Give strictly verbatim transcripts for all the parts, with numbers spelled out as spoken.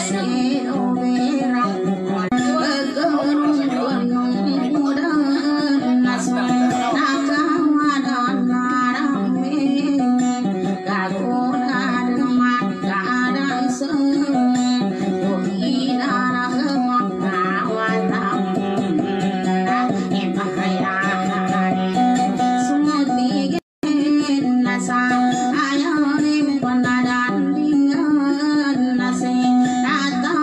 Nasa ayaw ni panadan dengan nasi datang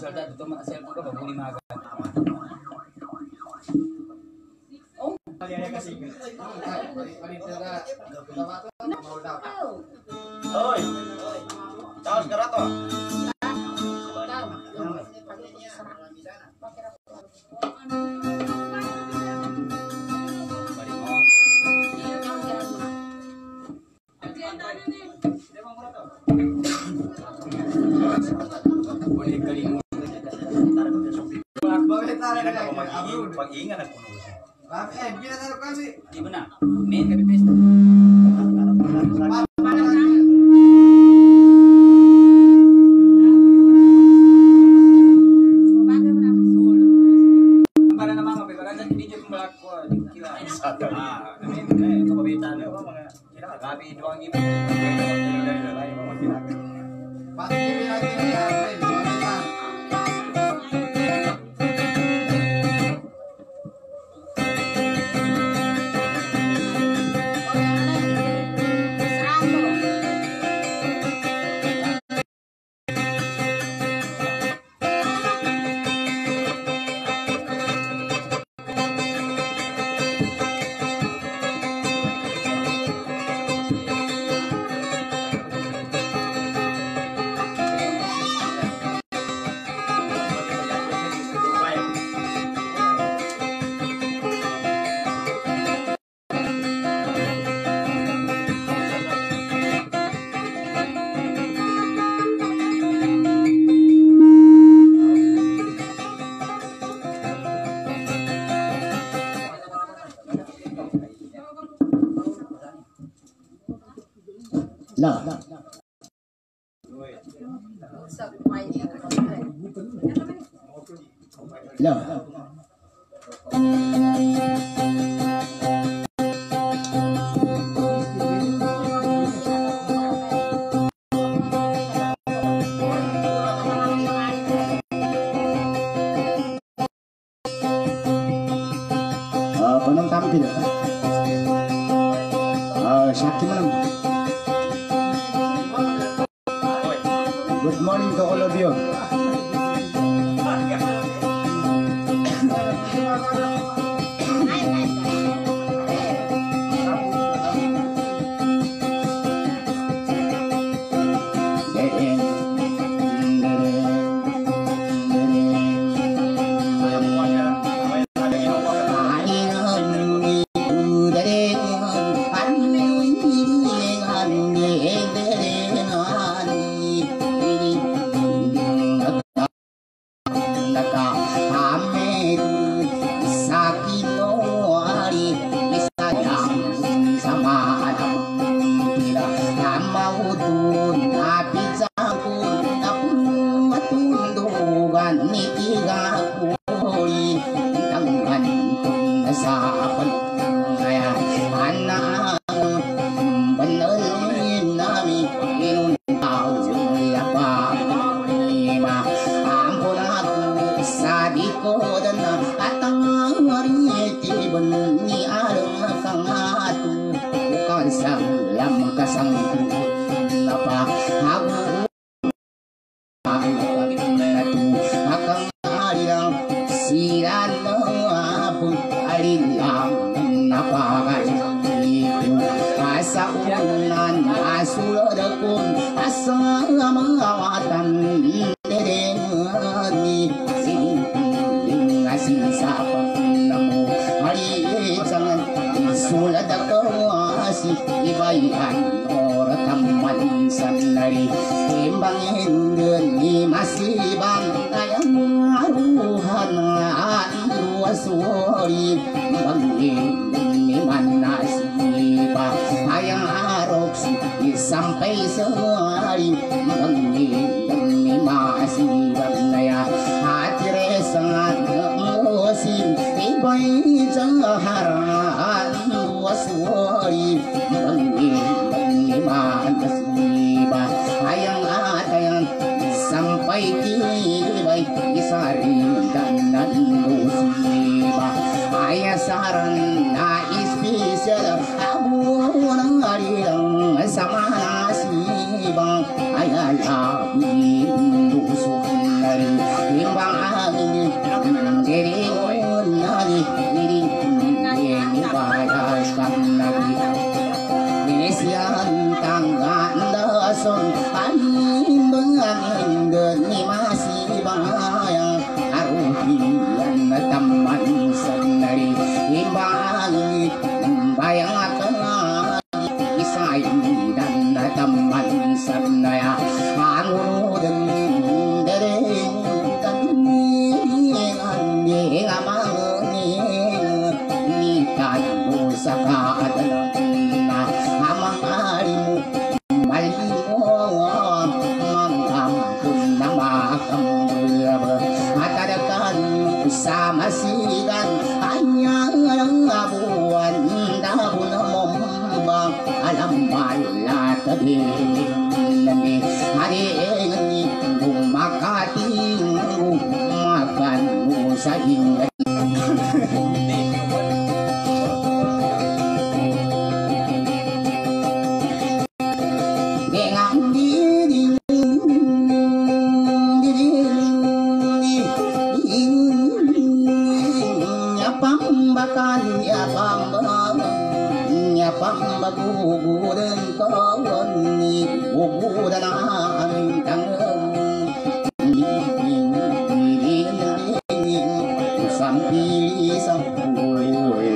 salda itu mah cellphone ko baguli maga. Oh, kali ada kasih. Oi. Tahu sekarang toh? Boleh kali mo. Pag-iingan ako nung gusto. Eh, pinatalo ka si. Di ba na? Main ka pipis. Para naman mapipaganda sa video kung balak ko. Ah, namin eh, kapabitan na mga kailangan. Gabi doang iba. Pati lagi na Lah. Lah. Ah, penong tampil. Ah, sakit mana? Good morning to all of you. Sampai sehari demi masih bernaya hati sangat musim ibai jaharan waswari demi masih ayang ayang sampai tibai isari dan musibah ayah saran na spesial abu nang sama nasi bang ayah labi busuk nari dan teman senaya anu den dereng kami andi ngamani ni kan musaka adana amang alimu malimu mangkam kun nama kambur atadakan sama sidan hanya abuan dabun mombang alam bala tadi nani hari ini gumakati gumakan musaing guguran kawani guguran amintang sampi sampuy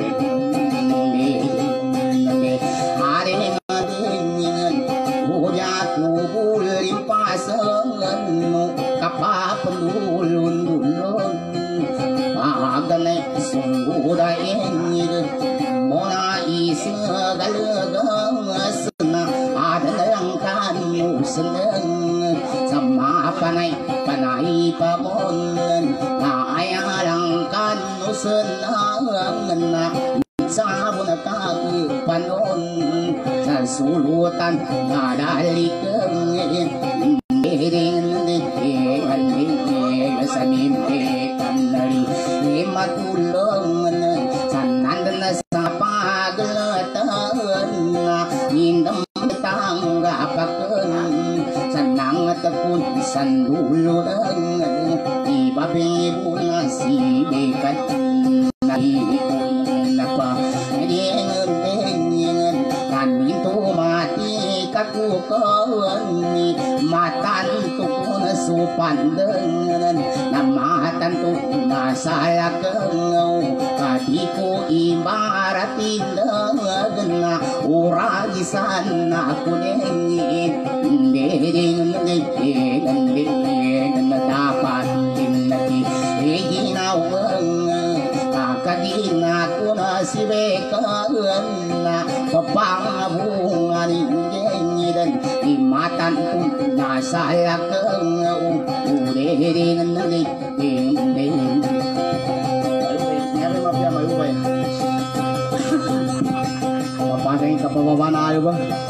hari ngadengin ujat nubul limpasan kapapendulun dulun maganay sunggudain mona isagalagang senang ada yang kamu senang sama panai panai pamonan ayang kamu senang na sabun kaki panon sasulutan ngadalikan iring dikian dikian samimpikan dari matulong sanan na sapagletan indam tanggapaken sanang tekun sanduluran ibabibun sibikat napa dengan dengan kanin tu mati kaku kawani matan tukun supan dengan namatan tu nasaya kengau katiku ibaratin dengan uragisan aku dengin dengan dengan dengan dapat dinati eginawang kakadina ko na si Bekalan na papangabungan ingengidan imatan ko nasa lakang ulirin na ligping papasang kapababa na ayo ba?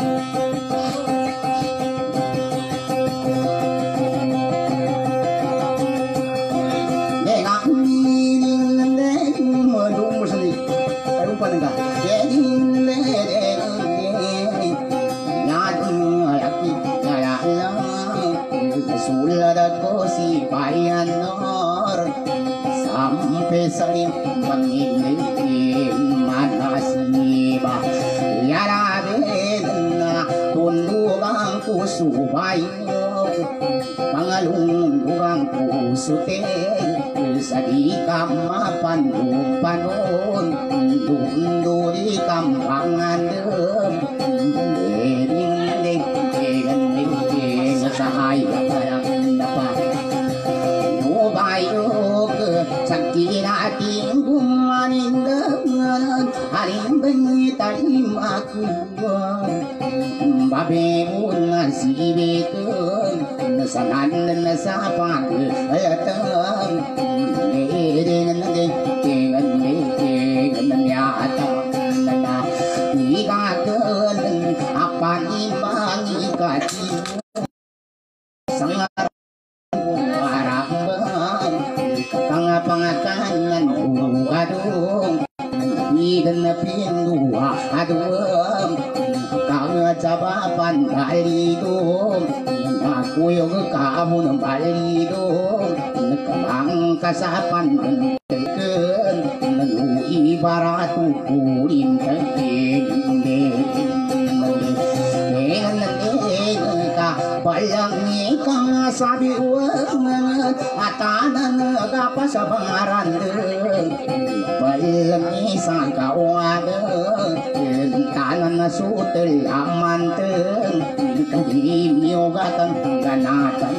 Sampai sering menginginkan manasiba yara bedna tundukangku subayo pangalung durangku sute sadika mapandu panon dunduri kampangan dem ding ding ding ding sahaya sayang dapat bayo ke sakira tinggumanin dengan haring bengi tarim aku babe pun nasi betul nasanan nasapa ke ayatan dengan dengan dengan nyata nana ikakan apa imani kati sangat pangakanan ugadong idan na pinduha adum kang cabapan balidong aku yung kamu ng balidong nagkamang kasapan ng teken ibarat ukulin kaging ka palang ikang sabi wangan atanan apa sabangarandeung balemi sangkawadeung tanan sutel amanteung dimyogatan ganatan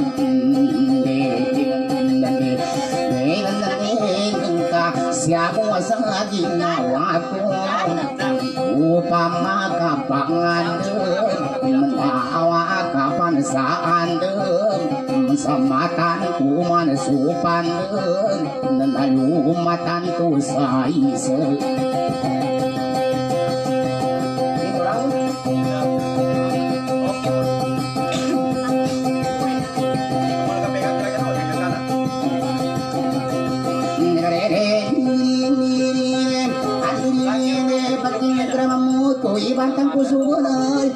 siapa sa ginawa ko upama kapangan mentawa kapan saan sa matan ko man supan nalumatan ko sa isa. Ibantang kusugunay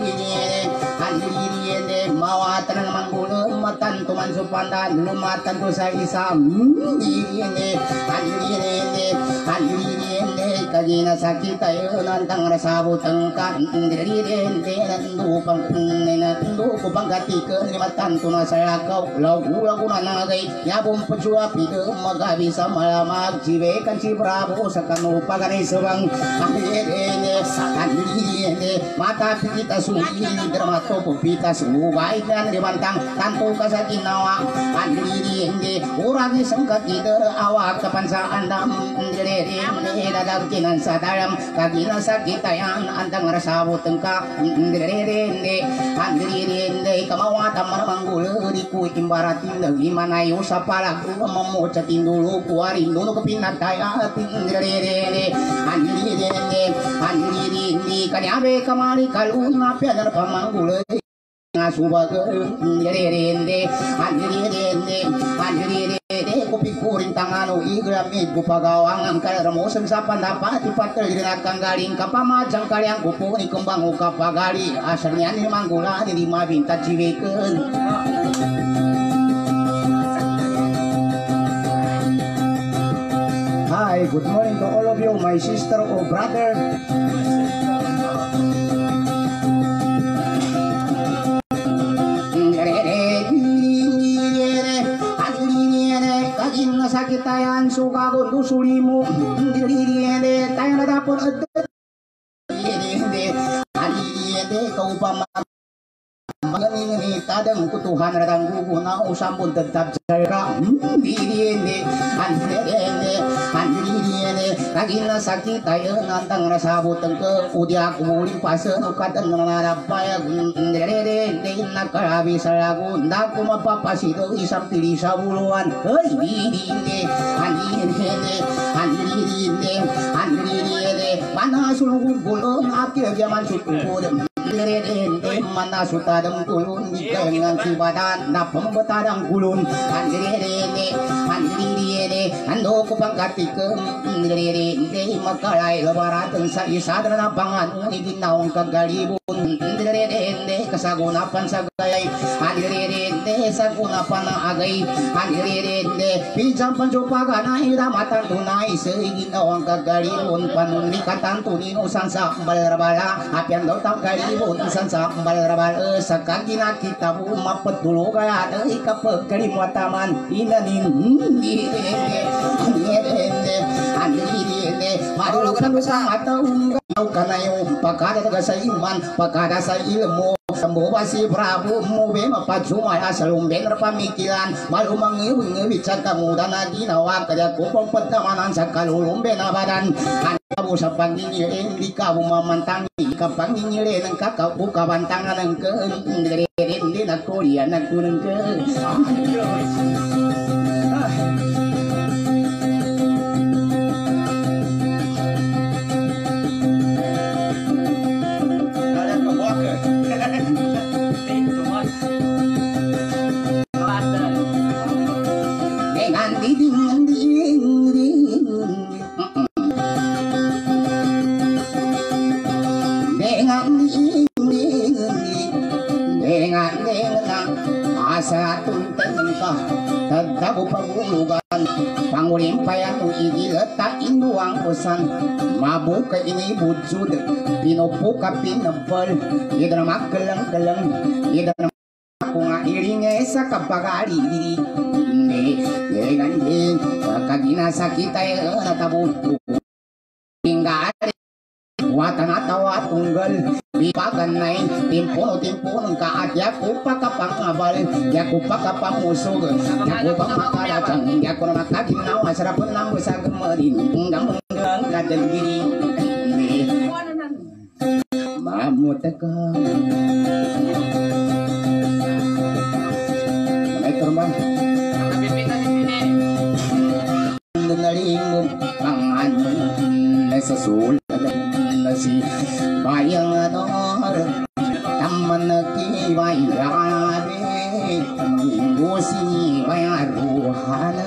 Aliriene mawatan ng manggulong matan tuman supandan lumatan to sa isam Aliriene Aliriene Aliriene kagina sakit tayo nantang rasabutang kan Aliriene nandupang nandupang gatikan limatan to na sayakaw lagu-lagu na nangagay yabong pajua pido magabi sa malamag sibekan si Bravo sa kanupaganay subang Aliriene Aliriene mata kita suki dramato pupita subay dan dibantang tanto ka sa ginawa Aliriene uragi sangkat ida awak kapansaan dam Aliriene dadagkinan sa dalam kagina sa kitayan andang rasabot ka Aliriene Aliriene kamawatan manamanggulo di ku imbaratin lagi manayo sa palago mamucatin dulu kuarin dulu kepinataya Aliriene Aliriene Aliriene kanyabe kamari kalun apian pamanggulo ngasubageun Aliriene Aliriene Aliriene kupikurin tangano igrami kupagawangan kalaramosan sa pandapat ipatel dinakang galing kapamajang kalyang kupuni kembang ukapagali asalnya ni manggula di mabinta ciwikeun. Hi, good morning to all of you, my sister or brother. Sakitayan suka ko sulimu Aliriene tayo na dapon Aliriene Aliriene kau pama Magaling tadang kutuhan radang guguna usambon tetap jaga Aliriene Aliriene Aliriene kagina sakit tayo nantang rasabot ke udia kuling pasen ukatan nanarapaya Aliriene nakarabi sa lagu ndaku mapapasito isang tili sa buluan Aliriene Aliriene Aliriene Aliriene mana sulung bulong akil zaman sutukudem Aliriene mana sutadam kulun di kengang sibadan na pembetadang kulun Aliriene Aliriene ando kupangkatikem Aliriene makalay lebaratan sa isadra na pangan iginawang kagalibon Aliriene kasagunapan sa gayay Aliriene sagunapan na agay Aliriene pinjang panjupaga na hiramatan tunay sa iginawang kagalibon panunikatan tunin usan sa balarbala apian daw tang galibon usan sa balarbala sa kagina kita bu mapetulo kaya ada ikapagkalimuataman inanin Aliriene Aliriene Aliriene madulukan sa ataung gaw kanayo pagkada sa iman pagkada sa ilmu Sambuwa si Bravo mube mapajumay asalumben pamikiran malumang ngiwi caka muda na ginawa kaya kupang pagtamanan sa kalulumben na badan kamu sa pangingilin di ka mamantang ka pangingilin ng kakau kabantangan ng keendrin din ako riyan nagkunang ke asa tunten ka tagtago pagulugan pangulimpayan o igilata inuang usan mabuka ini budsud pinupuka pinabal idra makalang-kalang idra ako nga iringay sa kapagali Aliriene nasa kita na tabuto tinggal watanatawa tunggal ipaganay timpuno timpuno kaat yaku pakapangabal yaku pakapamusog yaku pamakalacang yaku na makaginawa sarapun ng busag marin hanggang hanggang kadalgiri mamutaka may terbang nalimog pangan sa sul si bayang ador taman kibay rabe minggu si bayaruhana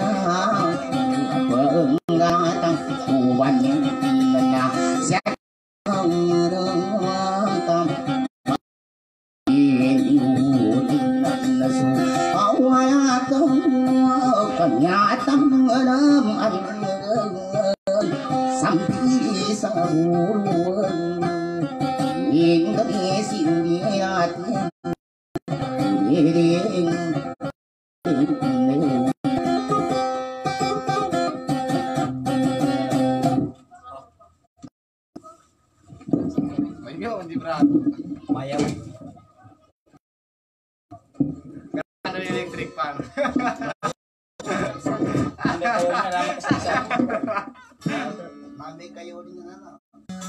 penggatang kuban na siya tam nasu awayatang kanyatang alam sampai saburuan Indonesia lihat dering Ayo di berat mayang ada elektrik pan ada tahu nama kesisa nanti kayu di mana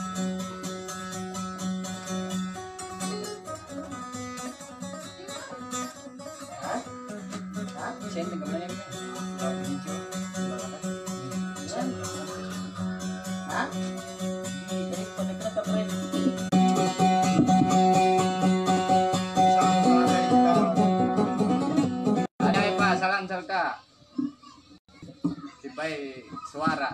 Sen kemana ya? Hah? Ada apa? Salam salka. Tibai suara.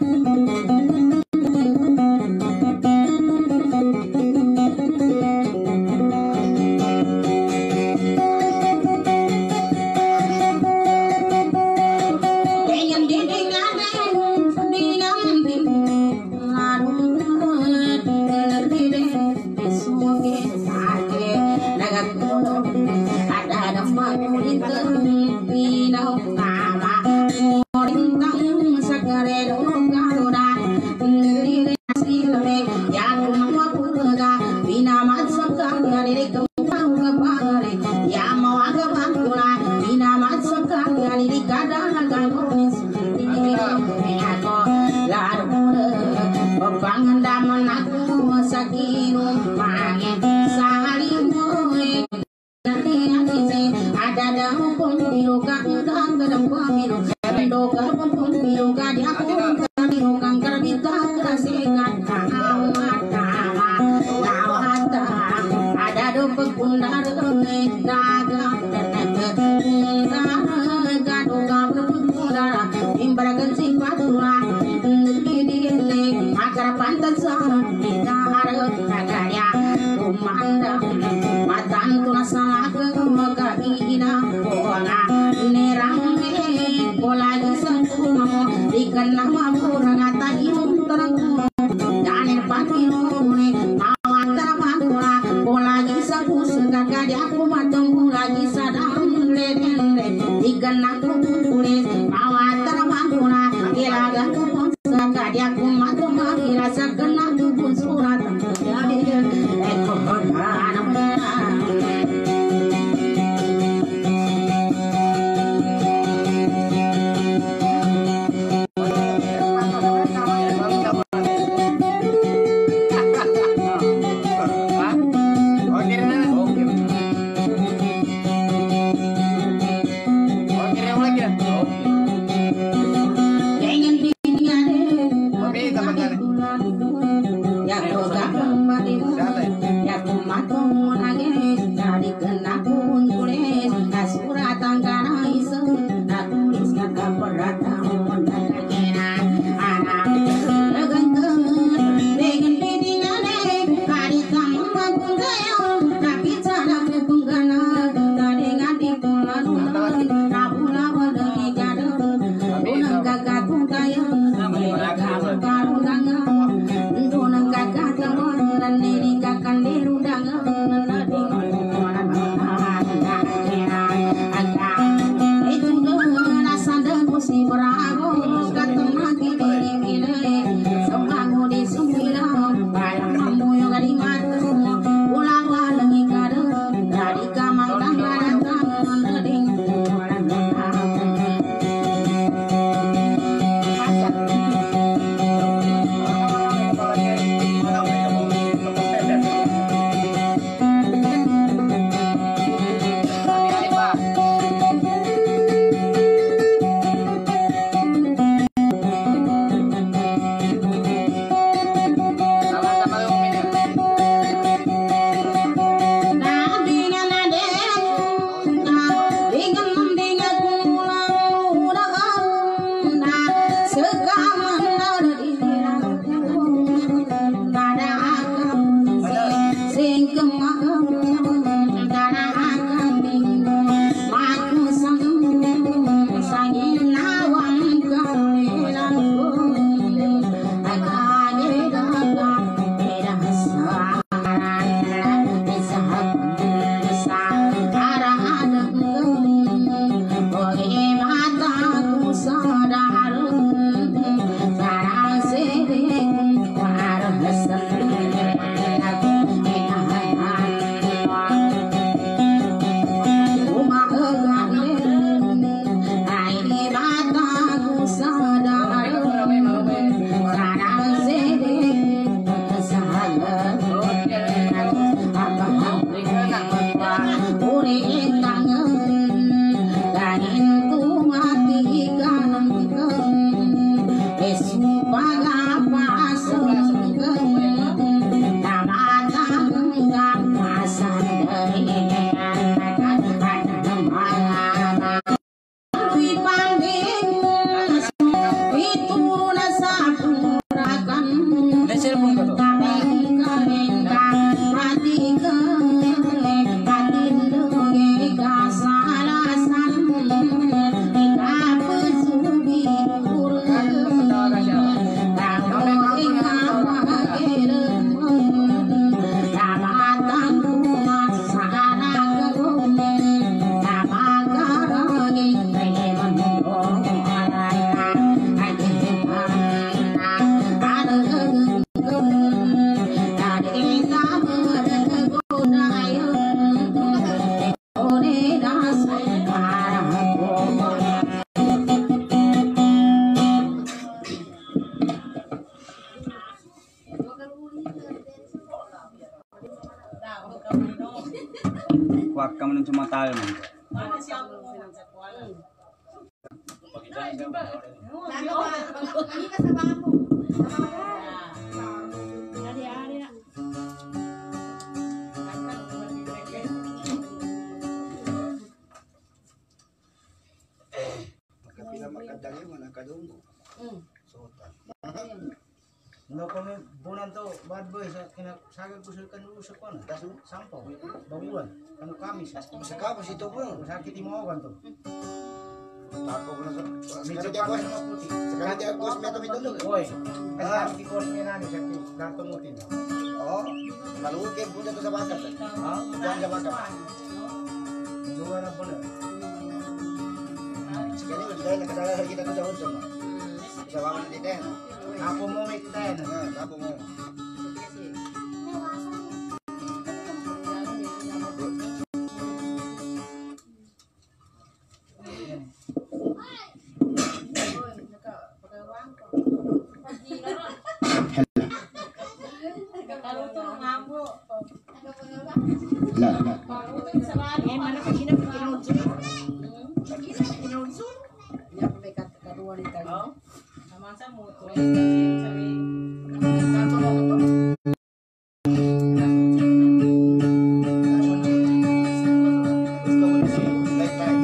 Itu nasa kuak kamu cuma tal man. Nggak kami bulan tuh bad boy sa kena sagad kusulkan dulu sekolah das sampo babuan kanu kami sa Sekapos ito po. sakit mo kan tuh Ako po na sa... medyo Sekarang pa dia sa puti Sekarang dia kos meto mitulog. oy kasi di kos ni nani sa dato mutin Oo. Malukin po dito sa bakat. ha Diyan sa bakat. lugar na pala Sekarang dahil nakasala kita ko sa Hudson. Sa bakat natin. ako mo may kita yan Ah, tapo mo. La, la. Eh, mana ka ginapagkinunsun? Ginapagkinunsun? Ginapagkat karuan ito. Naman sa moto. Katulong ito. Gusto mo na si lifetime.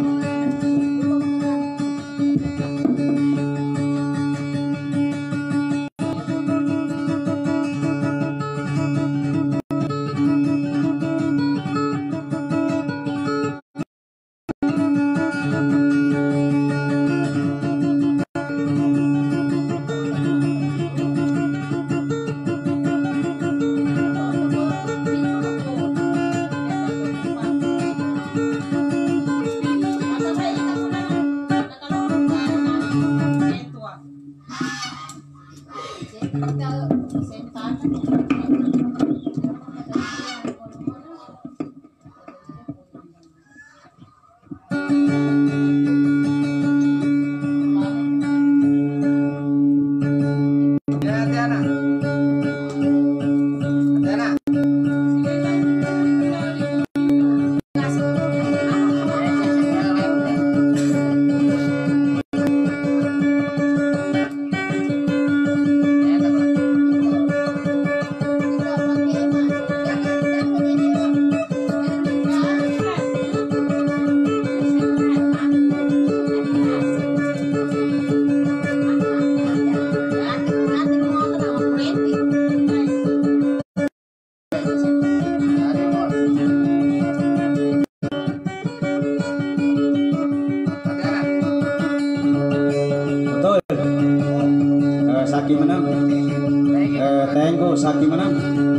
Saki menang. Eh, Tenggo Saki menang.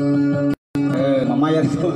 Eh, Mamayar itu.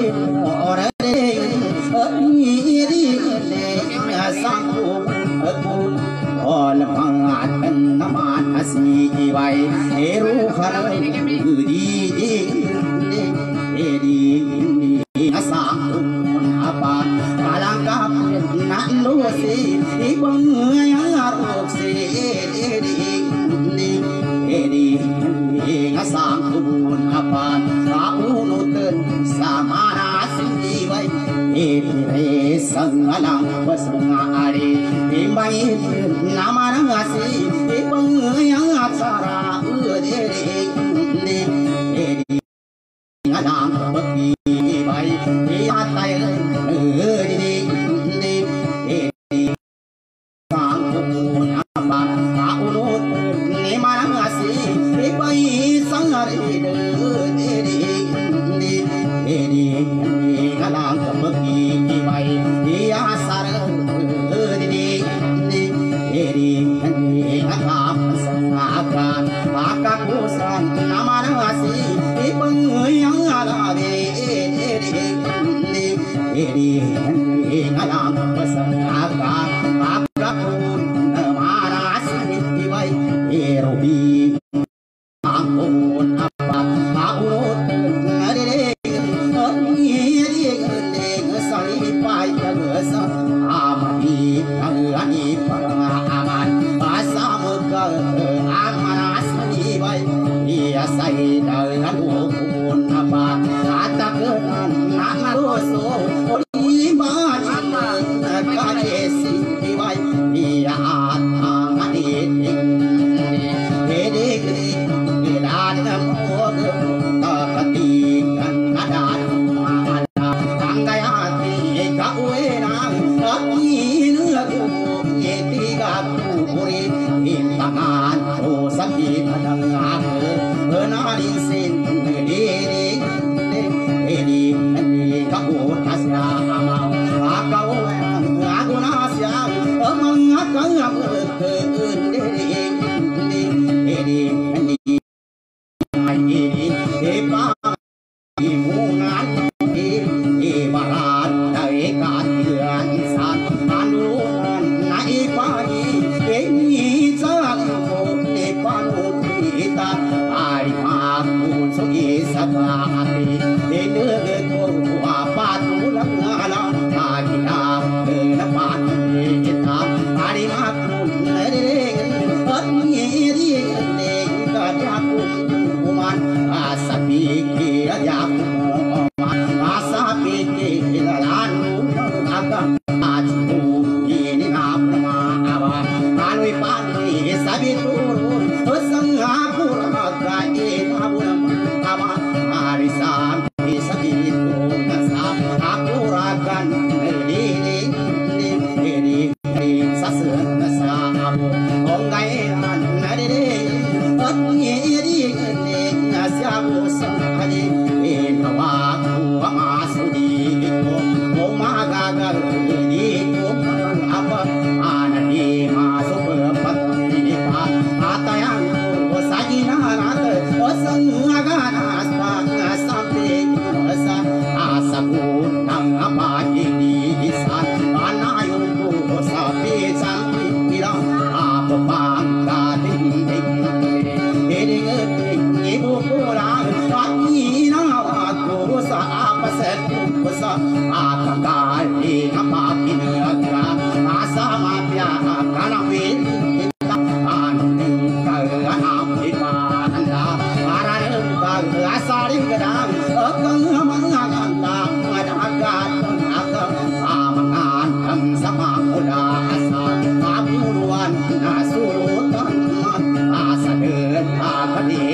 Sang sang pun apa kalangkap nak lusi ibang ngarok si edi edi ngasang pun apa kaunuten sama nasi baik edi sangalang pasangari imbai nama nasi ibang ngasara edi edi ngadang bagi baik iatai edi edi sang pun apa kaunut ni mana ngasih ibai sangar edi edi edi ngadang bagi baik ia sar edi edi ngadang sangakan maka kusan nama ngasih ibai yang ada edi edi ngadang sangakan maka pun mana ngasih ibai erobi ampun apa aurut edi edi edi sari pai gasa amani ani aman asam ke amanas ibai ia sai dengan pun apa kata kenan naruso iman kadesi ibai ia angani edi edi dan mog takati kan ada anggayati kauena ini aku eti aku uri imbangan oh sakit kadang aku benarin sin edi edi edi kau tasya amal aku aku nasya amang aku aku edi edi edi edi epa imungan ibarat dari katiran san anuan naipani ini jago epanu kita ai aku sugi sabati ini ko apa tulang ala kita kenapan kita hari aku nering ini aku uman asa pikir aku asa pikir lalu agak aku ini apa apa kalau ipani sabi turun sang aku raga ini apa hari sampai sabi turun aku raga ini ini ini sasen sabu ongaian nade ini ini nasiabu sahadi kawaku asudi itu omagagal itu apa anani masuk berpat ini pak kata yang sajina nate osangagan aspak sampai asa asaku nang apa ini san anayuku sampai sampai bilang apa bangga ini ini ibu pulang pagi aku apa seku sa apa kali apa kira asa mafia karena win kita anu kalau kita anda para lembar asarin gedang akan menganganda ada agak agak amangan sama muda asa aburuan nasurutan asa den apa di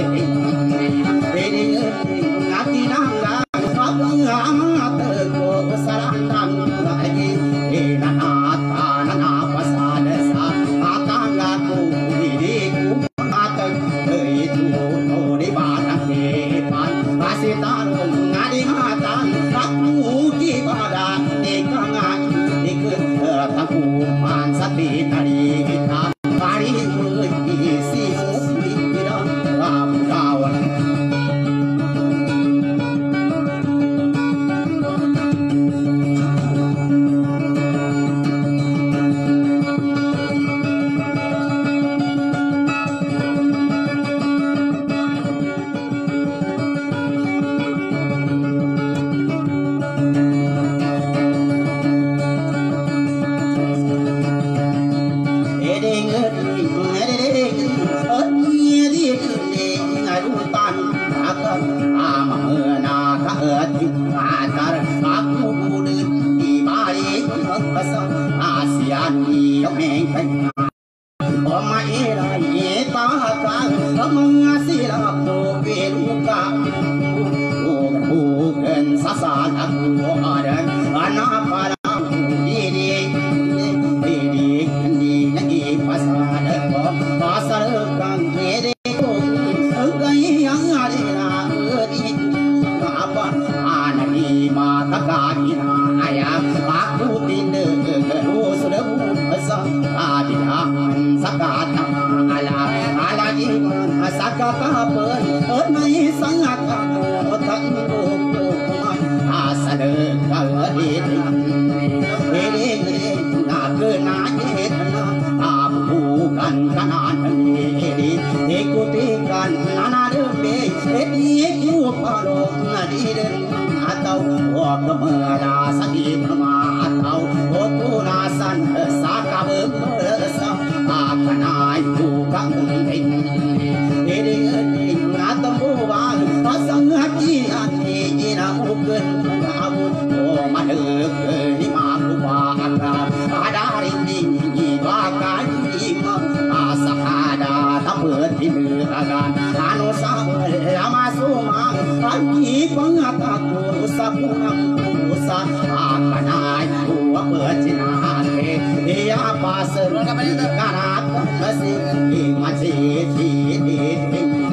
ini ngati nangga abang amat ko sarandang lagi enak anak apa sadesa atangga ku diriku mata itu no di badan depan masih tarung ngadi matan aku pada ikangan ikut taku man sati tadi kita hari isi pikiran kawan mengkanya Oma ira ita ka mengasih aku beruka bukan sasal aku ada anak para diri diri diri pasal pasal kan diri gay yang ada di apa anak di mata kaki ayah aku tidak terus berasa ada sakata ala ala iman sakata pen onai sangat otak itu asal kali ini ini nak nak abu bukan kanan ini ikutikan nana demi ini kiupalo nadiren atau kemana sakit atau otunasan sakabem akan aku kangen ini ini atau bukan pasang hati hati ini bukan kamu oh madek lima bukan ada ini bahkan lima asa ada tapi tidak anu sama lama semua lagi pengataku sapung usah akan aku bercinta dia pasal karena masih masih di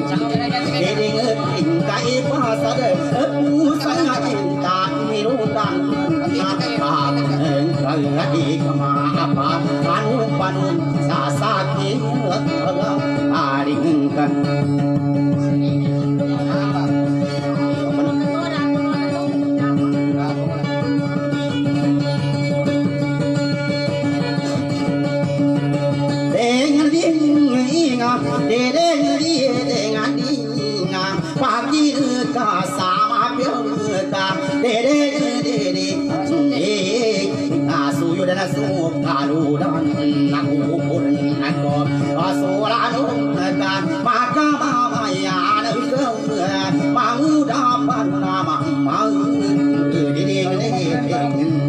kai pasal sangat cinta mirutan di apa panu panu sasaki aringkan pagi ka sama piota dede dede asu yudana su kalu dan aku pun aku asulanu kan maka mama ya ke mau dapat nama mau dede dede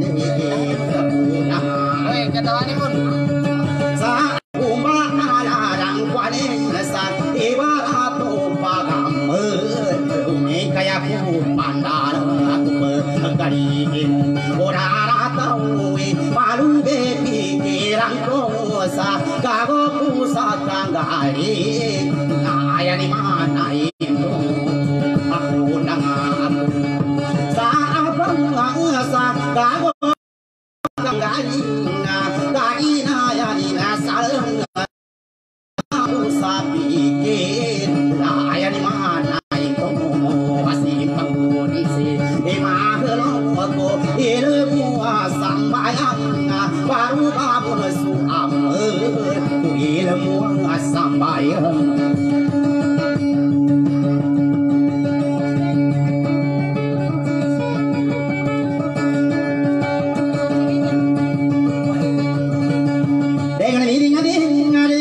oi ketawani pun sa umma ala dan kwale sa ibarato pagam kaya ku pandar aku berkariin orang tahu malu pikiran kosa kago pusat kanggali ayah di mana itu aku nang saat bangsa kago kanggali kali naya di nasal aku sapikir ayah di mana ilmu sambayang baru babu suam ilmu sambayang dengan ini ngadi ngadi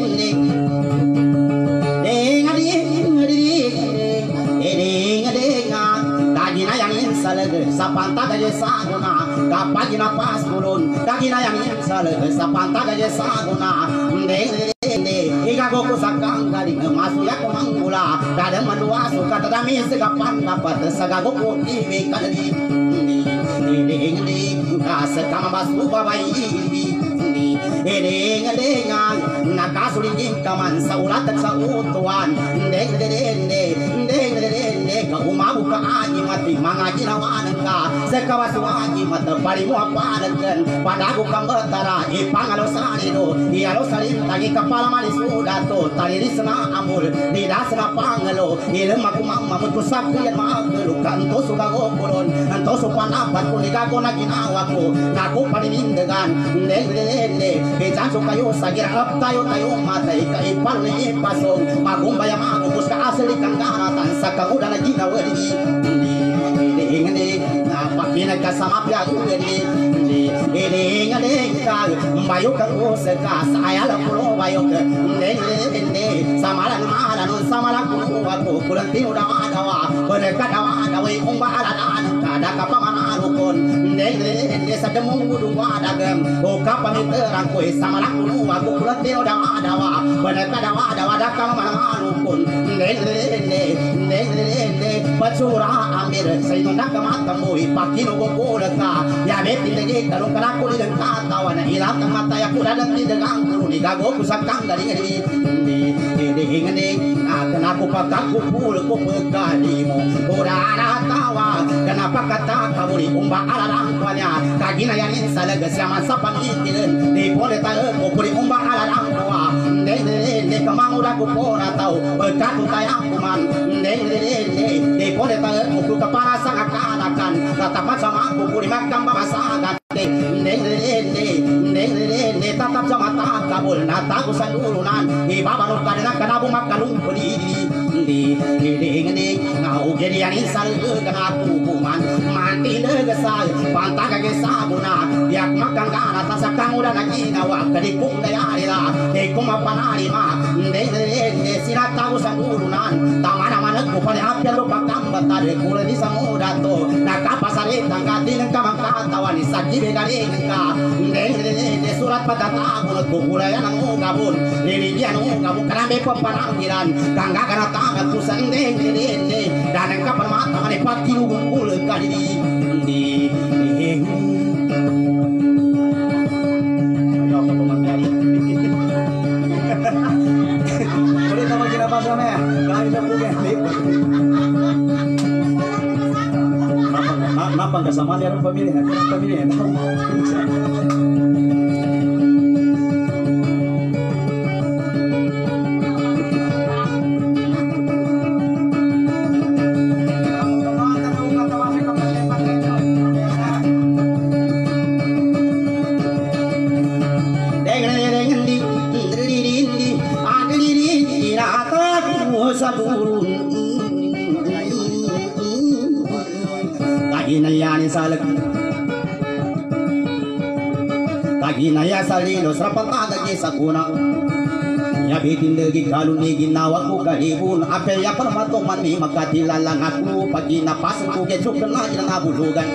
sapanta gaje saguna kapagina pas bulun kagina yang sale sapanta gaje saguna ndeng ndeng ika goku sakang kali masu ya komangula kada manua suka tadami segapan dapat sagagoku ibe kali ndeng ndeng kase kama basu babai ndeng ndeng nakasuling kaman saulat sa utuan ndeng ndeng ndeng ndeng ka umabu ka aji mati mga ginawanan ka sa kawasuaji mata pari mo apalagan padago kang betara ipangalosan ito ialosalin tagi kapala malisuda to taliris na amul didas na pangalo ilem aku mamamut ko sakyan maagalo kanto sugago kulon kanto supanapat ko nigago na ginawa ko naku paninindagan ndeng ndeng ndeng bican sukayo sa girap tayo tayo matay ka ipal ni ipasong magumbaya magubos ka asali kang garatan sa kauda na ginawali hindi hindi pakina kasama pia udi di di ngade ka bayu ka usaka saya la pulo bayu ka de de samala mala no samala ku aku kulanti udah ada wa berkata ada we umba ada ada kapamana rukun de de sademu du ada gem o kapamiteran ku samala ku aku kulanti udah ada wa berkata ada ada kapamana rukun de de de de bacura amir sayyiduna kamata mui pakino gonggola ka ya beti lagi kalau kana ku di kata wana ila mata ya ku dalam di degang ku ni gago ku sakang dari di di di ngene kana ku pakaku pul ku pekalimu ora ana tawa kenapa kata kamu di umba alarang tuanya kagina yang insalaga siama sapa mikirin di pole ta ku ku di umba alarang tua de de de kamang udah ku pora tahu berkatu tayang kuman de de de de pole ta ku kepala sangat kanakan tatap macam aku ku di makam masakan de de de de de de tatap sama tak kabul nata ku sandulunan iba baru kadang kanabu makalung pedi di di di ngene ngau jadi yang insal kana aku kuman mati de gesal pantaka ke sabuna yak makan kana tasakang udah lagi nawa kadi kum daya ila de kum apa nari ma de de de sinata ku sandulunan tamana mana ku pada apya lo pakam batare kula di samuda to nakapasare tangga din kamang katawan sakit begari ka de de de surat patata mulut ku kula yang ngabun ini dia ngabun kana be papananggiran kangga kana tangan ku sandeng de de dan kapan mata mane pati ungkul kali di di ayo apa mangari boleh tahu kira apa sama ya kali dah bukan apa enggak sama dia orang pemilihan pemilihan salak tagina ya salino srapatada ke sakuna ya bitin lagi kalun ni ginawa ko kalibun ape ya permato mani makatilalang aku pagi napas ko ke chukna ina nabulugan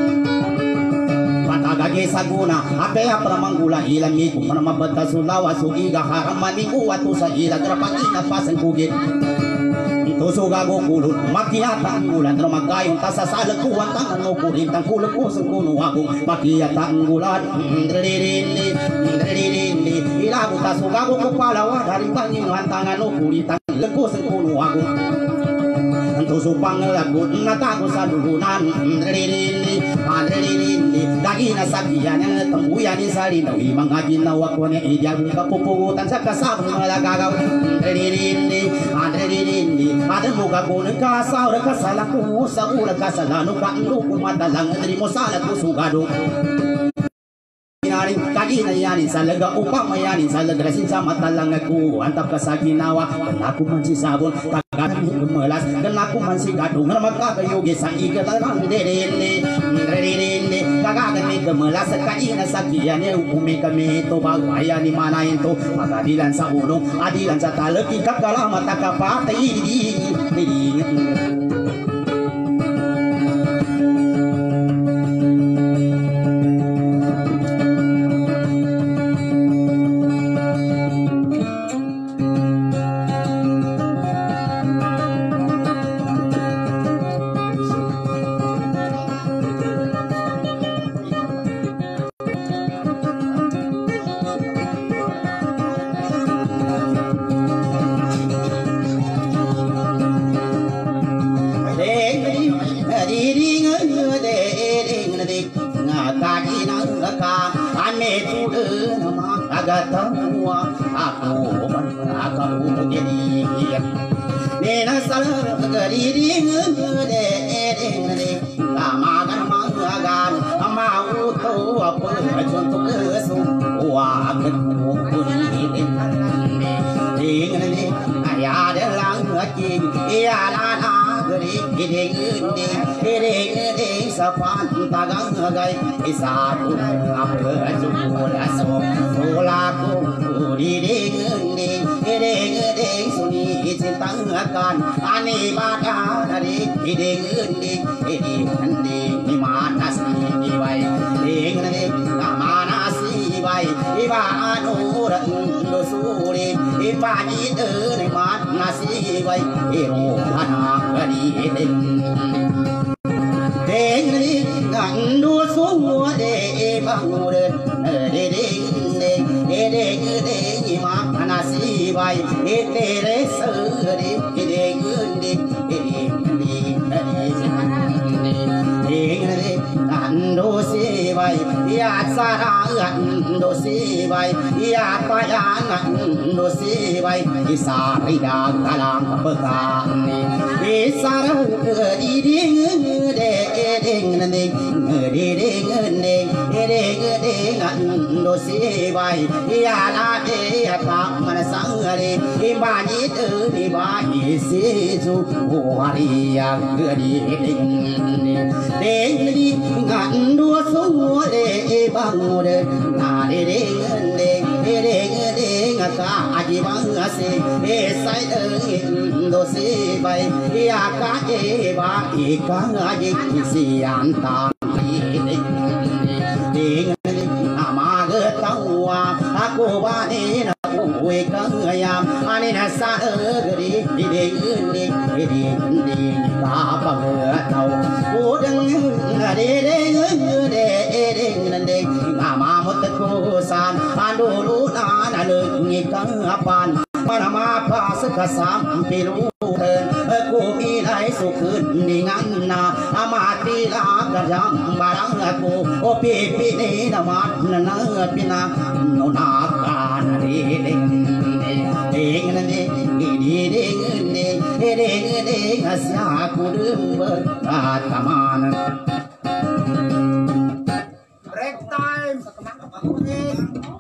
pataga ke saguna ape ya permanggula ilami ko mabata sulawa suiga haramani ko atu sa ila grapati napas ko ke Tuso gago kulun makiyatan gulan no magayong tasasala kuwan tangan no kulintang kulo ko sa kuno ako makiyatan gulan ndririni ndririni ilago taso gago ko palawa dari bangin tangan no kulintang ko sa kuno ako Tuso panglago natago sa lulunan ndririni ndririni dagi na sabihan ng tambuyan ni salinaw mga ginawa ko ni idiyag kapupugutan sa kasabong malagagaw ndririni ndririni ada muka kuning kasau dah kasalah ku sabu dah kasalah nu pak lu ku matalang dari mosalah ku sugado inari kagi na yani salaga upama yani salaga rasin sama talang aku antap kasaginawa aku mansi sabon kagak melas dan aku mansi gadung maka kayoge sa igatalang derene derene kagak ni gemelas kagi na sakiane umi kami to bagaya ni mana itu pengadilan sa ulung adilan sa taleki kakala mata kapati di aku aku jadi nena sal gari ngede ngede lama kan mangagan mau to apa contoh kesu wa ketemu ini ini ayah dalang lagi iya lana gari gede gede gede gede sapan tagang gai isa pun apa jumula so ola ko di ding ding ding ding suni cintang akan ani bada dari ding ding ding ding mana si bai ding ding mana si bai iba anu ran do suri iba ni de mana si bai ero anak dari ding ding ding ngandu suwa de banguren de ding ding ding ding mana si bai tere seri ding ding ding ding ding ding ngandu si bai ya sara ngandu si bai ya paya ngandu si bai isari da kalang pekan isara di ding de ding ding de ding ding de ding ngandu si bai ya la de pa mana sang re imani de ni bai si ju hari ya di ding ding ding ngandu su de bangude na de ding ding ding ding ka aji bang se e sai de do si bai ya ka e ba e ka aji si anta ding ding amaga tawa aku ba ni na we ka yam ani na sa gri di ding ding ding ding ka pa ga tau u ding de ding de ding ding ama mot ko san andu lu na na le ni ka pan panama pas ka sam pilu ku mi lai su kun ni ngan na amati la ga jam barang aku o pi pi ni na mat na na pi na no na ka na ri ding ding ding ding ding ding ding ding asya ku dum berataman break time.